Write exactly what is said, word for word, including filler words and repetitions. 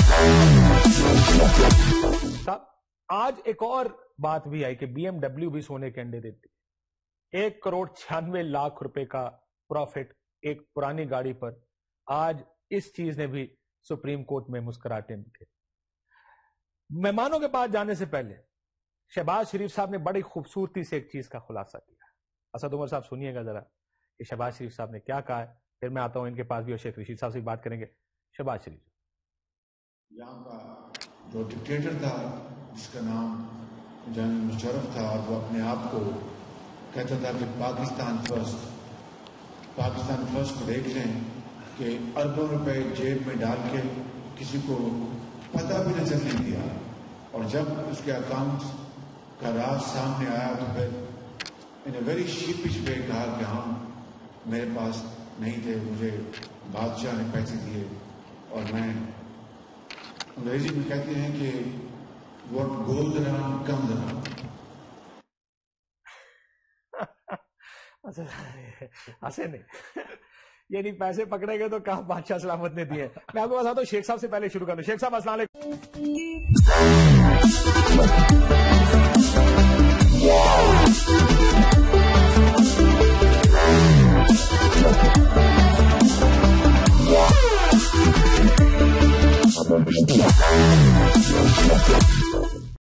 آج ایک اور بات بھی آئی کہ بی ایم ڈبلیو بھی سونے کے انڈے دیتی. ایک کروڑ چھیانوے لاکھ روپے کا پروفٹ ایک پرانی گاڑی پر. آج اس چیز نے بھی سپریم کورٹ میں مسکراہٹیں دکھائی. مہمانوں کے پاس جانے سے پہلے شہباز شریف صاحب نے بڑی خوبصورتی سے ایک چیز کا خلاصہ کیا. اسد عمر صاحب سنیے گا ذرا کہ شہباز شریف صاحب نے کیا کہا ہے, پھر میں آتا ہوں ان کے پاس بھی اور شیخ رشید صاحب سے بات کریں گے. شہباز شریف یہاں کا جو ڈکٹیٹر تھا جس کا نام جنرل مشرف تھا, اور وہ اپنے آپ کو کہتا تھا کہ پاکستان فرسٹ, پاکستان فرسٹ کو دیکھ لیں کہ اربوں روپے جیب میں ڈال کے کسی کو پتہ بھی نہ چلنے دیا, اور جب اس کے اکاؤنٹ کا راز سامنے آیا تو پھر ان اے ویری شیپش وے کہا کہ ہاں میرے پاس نہیں تھے, مجھے بادشاہ نے پیسے دیے. اور میں انگریزی میں کہتے ہیں کہ what goes around comes around. ایسے نہیں, یعنی پیسے پکڑے گئے تو کہاں بادشاہ سلامت نے دیے. میں آپ کو بتاتا ہوں شیخ صاحب سے پہلے شروع کروں. شیخ صاحب السلام علیکم.